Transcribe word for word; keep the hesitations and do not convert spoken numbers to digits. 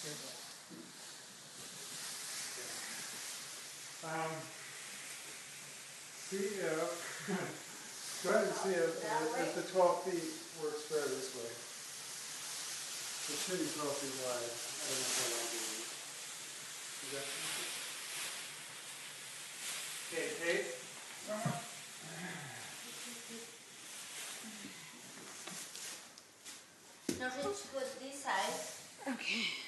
Um, see if, go ahead and see if, if the twelve feet works better this way. It should be twelve feet wide. I don't know how long it is. Is that okay, Kate? Now let's put this side. Okay.